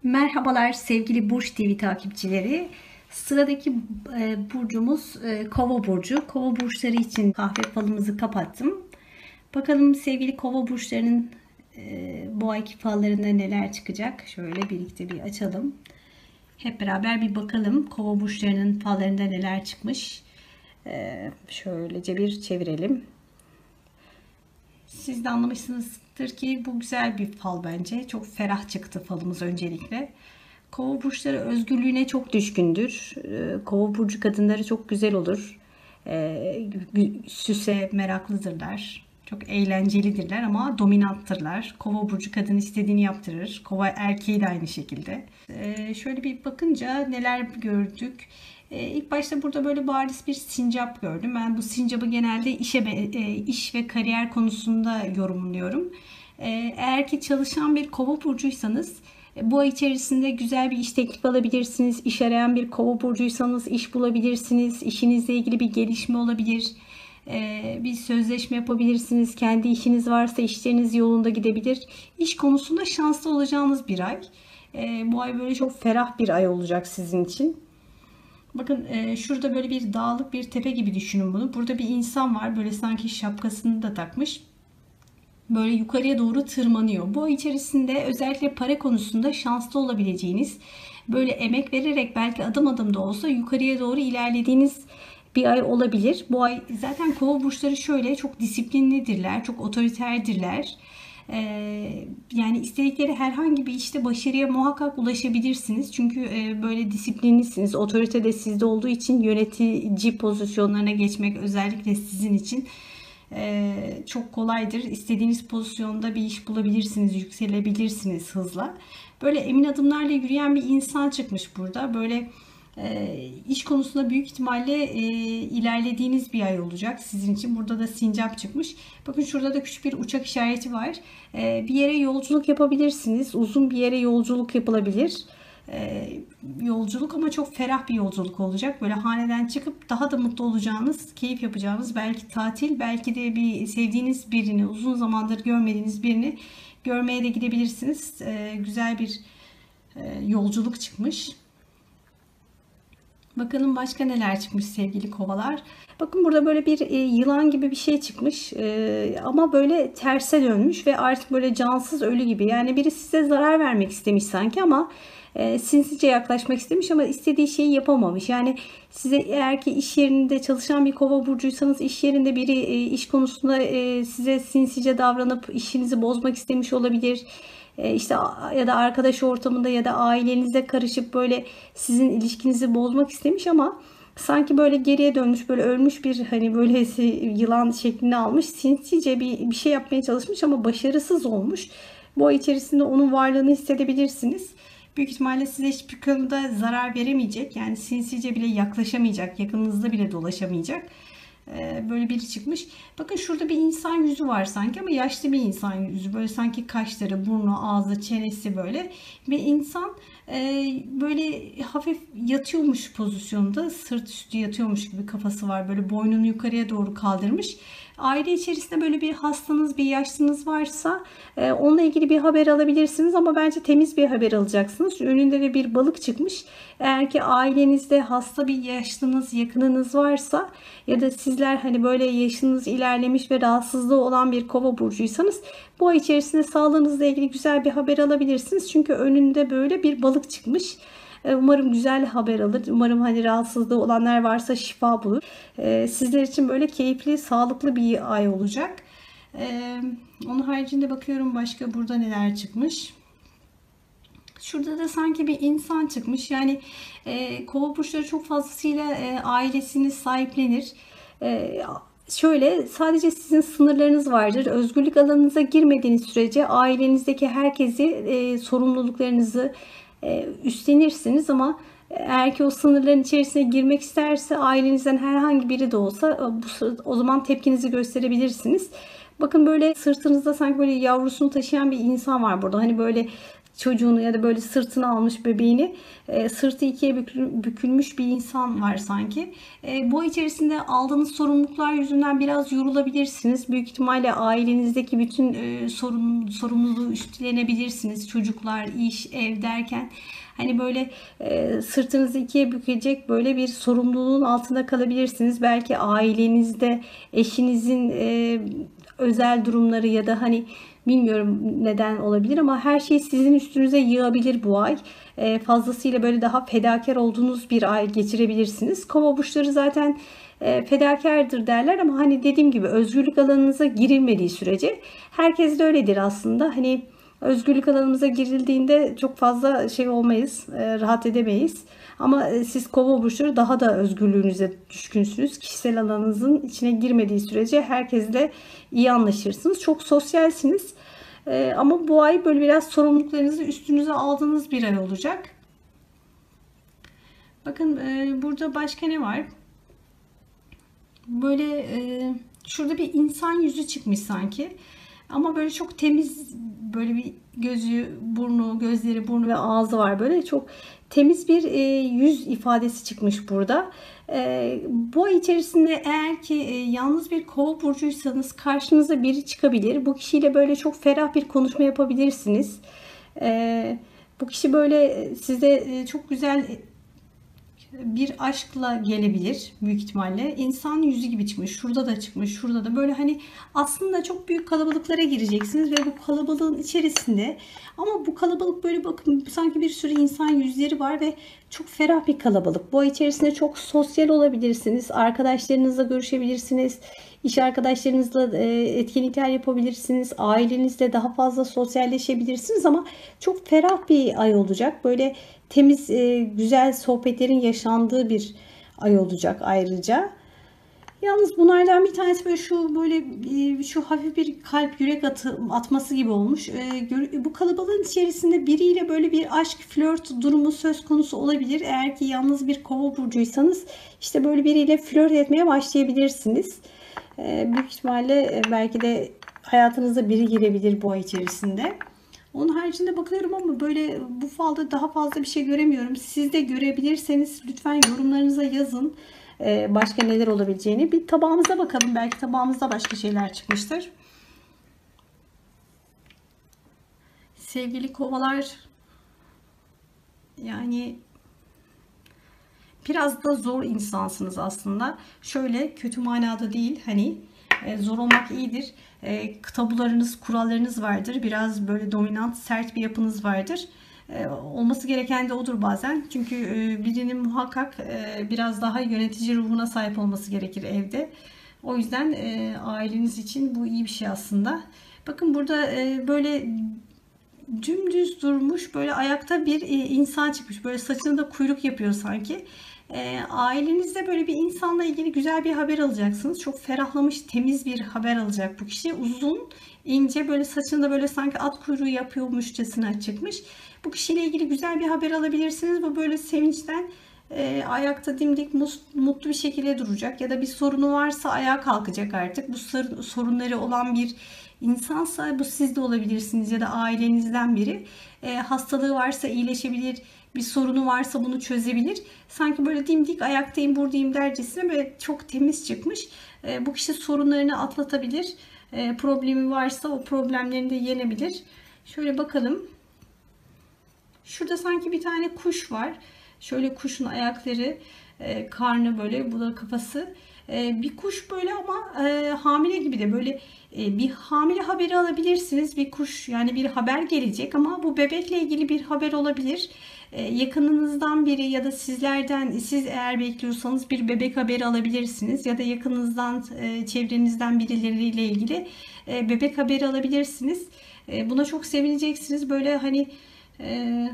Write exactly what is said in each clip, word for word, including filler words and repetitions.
Merhabalar sevgili Burç T V takipçileri. Sıradaki e, burcumuz e, Kova burcu. Kova burçları için kahve falımızı kapattım. Bakalım sevgili Kova burçlarının e, bu ayki fallarında neler çıkacak. Şöyle birlikte bir açalım. Hep beraber bir bakalım Kova burçlarının fallarında neler çıkmış. E, şöylece bir çevirelim. Siz de anlamışsınızdır ki bu güzel bir fal bence. Çok ferah çıktı falımız öncelikle. Kova burçları özgürlüğüne çok düşkündür. Ee, Kova burcu kadınları çok güzel olur. Ee, Süse meraklıdırlar. Çok eğlencelidirler ama dominanttırlar. Kova burcu kadın istediğini yaptırır. Kova erkeği de aynı şekilde. Ee, şöyle bir bakınca neler gördük. Ee, ilk başta burada böyle bariz bir sincap gördüm. Ben bu sincabı genelde işe, e, iş ve kariyer konusunda yorumluyorum. Ee, eğer ki çalışan bir Kova burcuysanız bu ay içerisinde güzel bir iş teklifi alabilirsiniz. İş arayan bir Kova burcuysanız iş bulabilirsiniz. İşinizle ilgili bir gelişme olabilir. Ee, bir sözleşme yapabilirsiniz. Kendi işiniz varsa işleriniz yolunda gidebilir. İş konusunda şanslı olacağınız bir ay. Ee, bu ay böyle çok ferah bir ay olacak sizin için. Bakın e, şurada böyle bir dağlık bir tepe gibi düşünün bunu. Burada bir insan var. Böyle sanki şapkasını da takmış. Böyle yukarıya doğru tırmanıyor. Bu ay içerisinde özellikle para konusunda şanslı olabileceğiniz, böyle emek vererek belki adım adım da olsa yukarıya doğru ilerlediğiniz bir ay olabilir. Bu ay zaten Kova burçları şöyle çok disiplinlidirler, çok otoriterdirler. Ee, yani istedikleri herhangi bir işte başarıya muhakkak ulaşabilirsiniz. Çünkü e, böyle disiplinlisiniz. Otorite de sizde olduğu için yönetici pozisyonlarına geçmek özellikle sizin için ee, çok kolaydır. İstediğiniz pozisyonda bir iş bulabilirsiniz, yükselebilirsiniz hızla. Böyle emin adımlarla yürüyen bir insan çıkmış burada. Böyle e, iş konusunda büyük ihtimalle e, ilerlediğiniz bir ay olacak sizin için. Burada da sincap çıkmış. Bakın şurada da küçük bir uçak işareti var. E, bir yere yolculuk yapabilirsiniz. Uzun bir yere yolculuk yapılabilir. E, yolculuk ama çok ferah bir yolculuk olacak. Böyle haneden çıkıp daha da mutlu olacağınız, keyif yapacağınız belki tatil, belki de bir sevdiğiniz birini, uzun zamandır görmediğiniz birini görmeye de gidebilirsiniz. E, güzel bir e, yolculuk çıkmış. Bakalım başka neler çıkmış sevgili kovalar. Bakın burada böyle bir e, yılan gibi bir şey çıkmış e, ama böyle terse dönmüş ve artık böyle cansız ölü gibi. Yani biri size zarar vermek istemiş sanki ama e, sinsice yaklaşmak istemiş ama istediği şeyi yapamamış. Yani size eğer ki iş yerinde çalışan bir kova burcuysanız iş yerinde biri e, iş konusunda e, size sinsice davranıp işinizi bozmak istemiş olabilir. E, işte ya da arkadaş ortamında ya da ailenize karışıp böyle sizin ilişkinizi bozmak istemiş ama sanki böyle geriye dönmüş, böyle ölmüş bir hani böyle yılan şeklini almış, sinsice bir, bir şey yapmaya çalışmış ama başarısız olmuş. Bu ay içerisinde onun varlığını hissedebilirsiniz. Büyük ihtimalle size hiçbir konuda zarar veremeyecek. Yani sinsice bile yaklaşamayacak, yakınınızda bile dolaşamayacak. Böyle biri çıkmış. Bakın şurada bir insan yüzü var sanki ama yaşlı bir insan yüzü. Böyle sanki kaşları, burnu, ağzı, çenesi böyle. Bir insan böyle hafif yatıyormuş pozisyonda. Sırt üstü yatıyormuş gibi kafası var. Böyle boynunu yukarıya doğru kaldırmış. Aile içerisinde böyle bir hastanız, bir yaşlınız varsa onunla ilgili bir haber alabilirsiniz ama bence temiz bir haber alacaksınız. Önünde de bir balık çıkmış. Eğer ki ailenizde hasta bir yaşlınız, yakınınız varsa ya da sizler hani böyle yaşınız ilerlemiş ve rahatsızlığı olan bir kova burcuysanız bu ay içerisinde sağlığınızla ilgili güzel bir haber alabilirsiniz. Çünkü önünde böyle bir balık çıkmış. Umarım güzel haber alır. Umarım hani rahatsızlığı olanlar varsa şifa bulur. Sizler için böyle keyifli, sağlıklı bir ay olacak. Onun haricinde bakıyorum başka burada neler çıkmış. Şurada da sanki bir insan çıkmış. Yani e, kova burçları çok fazlasıyla e, ailesini sahiplenir. E, şöyle sadece sizin sınırlarınız vardır. Özgürlük alanınıza girmediğiniz sürece ailenizdeki herkesi e, sorumluluklarınızı e, üstlenirsiniz ama eğer ki o sınırların içerisine girmek isterse ailenizden herhangi biri de olsa bu, o zaman tepkinizi gösterebilirsiniz. Bakın böyle sırtınızda sanki böyle yavrusunu taşıyan bir insan var burada. Hani böyle çocuğunu ya da böyle sırtına almış bebeğini, e, sırtı ikiye bükülmüş bir insan var sanki. E, bu içerisinde aldığınız sorumluluklar yüzünden biraz yorulabilirsiniz. Büyük ihtimalle ailenizdeki bütün e, sorun, sorumluluğu üstlenebilirsiniz. Çocuklar, iş, ev derken. Hani böyle e, sırtınızı ikiye bükecek böyle bir sorumluluğun altında kalabilirsiniz. Belki ailenizde eşinizin e, özel durumları ya da hani bilmiyorum neden olabilir ama her şey sizin üstünüze yığabilir bu ay. E, fazlasıyla böyle daha fedakar olduğunuz bir ay geçirebilirsiniz. Kova burçları zaten e, fedakardır derler ama hani dediğim gibi özgürlük alanınıza girilmediği sürece herkes de öyledir aslında. Hani özgürlük alanımıza girildiğinde çok fazla şey olmayız, e, rahat edemeyiz. Ama e, siz kova burçları daha da özgürlüğünüze düşkünsünüz. Kişisel alanınızın içine girmediği sürece herkesle iyi anlaşırsınız. Çok sosyalsiniz. E, ama bu ay böyle biraz sorumluluklarınızı üstünüze aldığınız bir ay olacak. Bakın e, burada başka ne var? Böyle e, şurada bir insan yüzü çıkmış sanki. Ama böyle çok temiz, böyle bir gözü, burnu, gözleri, burnu ve ağzı var. Böyle çok temiz bir e, yüz ifadesi çıkmış burada. E, bu ay içerisinde eğer ki e, yalnız bir kova burcuysanız karşınıza biri çıkabilir. Bu kişiyle böyle çok ferah bir konuşma yapabilirsiniz. E, bu kişi böyle size e, çok güzel bir aşkla gelebilir büyük ihtimalle. İnsan yüzü gibi çıkmış. Şurada da çıkmış. Şurada da böyle hani aslında çok büyük kalabalıklara gireceksiniz ve bu kalabalığın içerisinde ama bu kalabalık böyle bakın sanki bir sürü insan yüzleri var ve çok ferah bir kalabalık. Bu ay içerisinde çok sosyal olabilirsiniz. Arkadaşlarınızla görüşebilirsiniz. İş arkadaşlarınızla etkinlikler yapabilirsiniz. Ailenizle daha fazla sosyalleşebilirsiniz ama çok ferah bir ay olacak. Böyle temiz, güzel sohbetlerin yaşandığı bir ay olacak ayrıca. Yalnız bunlardan bir tanesi böyle şu böyle şu hafif bir kalp yürek atı, atması gibi olmuş. Bu kalabalığın içerisinde biriyle böyle bir aşk, flört durumu söz konusu olabilir. Eğer ki yalnız bir kova burcuysanız işte böyle biriyle flört etmeye başlayabilirsiniz. Büyük ihtimalle belki de hayatınıza biri girebilir bu ay içerisinde. Onun haricinde bakıyorum ama böyle bu falda daha fazla bir şey göremiyorum. Siz de görebilirseniz lütfen yorumlarınıza yazın. Başka neler olabileceğini. Bir tabağımıza bakalım. Belki tabağımızda başka şeyler çıkmıştır. Sevgili kovalar, yani biraz da zor insansınız aslında. Şöyle kötü manada değil, hani zor olmak iyidir. E, tabularınız, kurallarınız vardır. Biraz böyle dominant, sert bir yapınız vardır. E, olması gereken de odur bazen. Çünkü e, birinin muhakkak e, biraz daha yönetici ruhuna sahip olması gerekir evde. O yüzden e, aileniz için bu iyi bir şey aslında. Bakın burada e, böyle dümdüz durmuş, böyle ayakta bir e, insan çıkmış. Böyle saçını da kuyruk yapıyor sanki. E, ailenizde böyle bir insanla ilgili güzel bir haber alacaksınız. Çok ferahlamış, temiz bir haber alacak bu kişi. Uzun, ince, böyle saçını da böyle sanki at kuyruğu yapıyormuşçasına çıkmış. Bu kişiyle ilgili güzel bir haber alabilirsiniz. Bu böyle sevinçten e, ayakta dimdik mutlu bir şekilde duracak. Ya da bir sorunu varsa ayağa kalkacak artık. Bu sorunları olan bir insansa bu siz de olabilirsiniz ya da ailenizden biri. E, hastalığı varsa iyileşebilir. Bir sorunu varsa bunu çözebilir. Sanki böyle dimdik ayaktayım buradayım dercesine böyle çok temiz çıkmış. E, bu kişi sorunlarını atlatabilir. E, problemi varsa o problemlerini de yenebilir. Şöyle bakalım. Şurada sanki bir tane kuş var. Şöyle kuşun ayakları, e, karnı böyle, bu da kafası. E, bir kuş böyle ama e, hamile gibi de böyle e, bir hamile haberi alabilirsiniz. Bir kuş, yani bir haber gelecek ama bu bebekle ilgili bir haber olabilir. E, yakınınızdan biri ya da sizlerden, siz eğer bekliyorsanız bir bebek haberi alabilirsiniz. Ya da yakınınızdan, e, çevrenizden birileriyle ilgili e, bebek haberi alabilirsiniz. E, buna çok sevineceksiniz. Böyle hani Ee,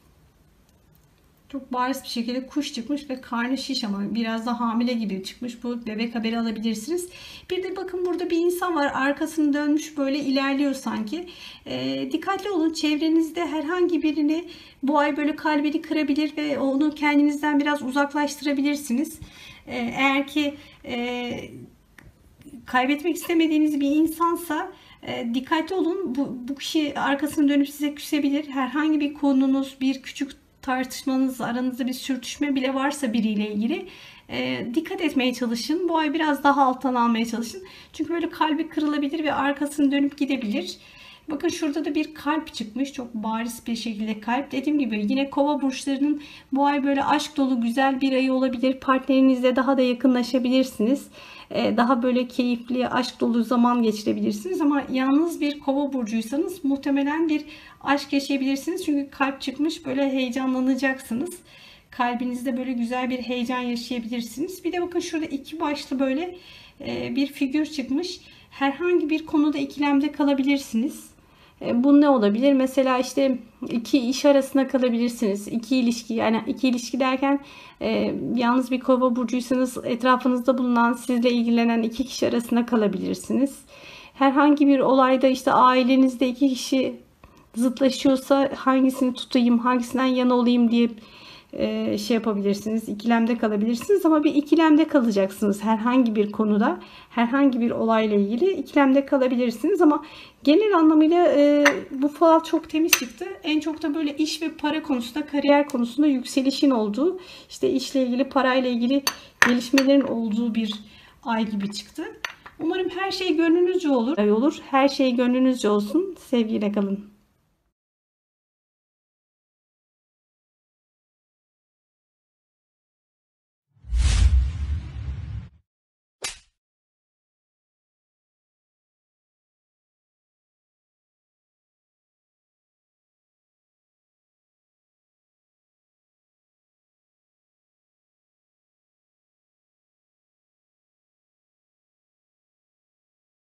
çok bariz bir şekilde kuş çıkmış ve karnı şiş ama biraz da hamile gibi çıkmış. Bu bebek haberi alabilirsiniz. Bir de bakın burada bir insan var. Arkasını dönmüş böyle ilerliyor sanki. Ee, dikkatli olun. Çevrenizde herhangi birini bu ay böyle kalbini kırabilir ve onu kendinizden biraz uzaklaştırabilirsiniz. Ee, eğer ki e, kaybetmek istemediğiniz bir insansa E, dikkatli olun. Bu, bu kişi arkasını dönüp size küsebilir. Herhangi bir konunuz, bir küçük tartışmanız, aranızda bir sürtüşme bile varsa biriyle ilgili e, dikkat etmeye çalışın. Bu ay biraz daha alttan almaya çalışın. Çünkü böyle kalbi kırılabilir ve arkasını dönüp gidebilir. Bakın şurada da bir kalp çıkmış. Çok bariz bir şekilde kalp. Dediğim gibi yine kova burçlarının bu ay böyle aşk dolu güzel bir ay olabilir. Partnerinizle daha da yakınlaşabilirsiniz. Daha böyle keyifli, aşk dolu zaman geçirebilirsiniz. Ama yalnız bir kova burcuysanız muhtemelen bir aşk yaşayabilirsiniz. Çünkü kalp çıkmış, böyle heyecanlanacaksınız. Kalbinizde böyle güzel bir heyecan yaşayabilirsiniz. Bir de bakın şurada iki başlı böyle bir figür çıkmış. Herhangi bir konuda ikilemde kalabilirsiniz. Bu ne olabilir? Mesela işte iki iş arasında kalabilirsiniz. İki ilişki, yani iki ilişki derken e, yalnız bir kova burcuysanız etrafınızda bulunan, sizle ilgilenen iki kişi arasında kalabilirsiniz. Herhangi bir olayda işte ailenizde iki kişi zıtlaşıyorsa hangisini tutayım, hangisinden yana olayım diye e, şey yapabilirsiniz. İkilemde kalabilirsiniz ama bir ikilemde kalacaksınız. Herhangi bir konuda, herhangi bir olayla ilgili ikilemde kalabilirsiniz ama genel anlamıyla e, bu fal çok temiz çıktı. En çok da böyle iş ve para konusunda, kariyer konusunda yükselişin olduğu, işte işle ilgili, parayla ilgili gelişmelerin olduğu bir ay gibi çıktı. Umarım her şey gönlünüzce olur. Olur. Her şey gönlünüzce olsun. Sevgiyle kalın.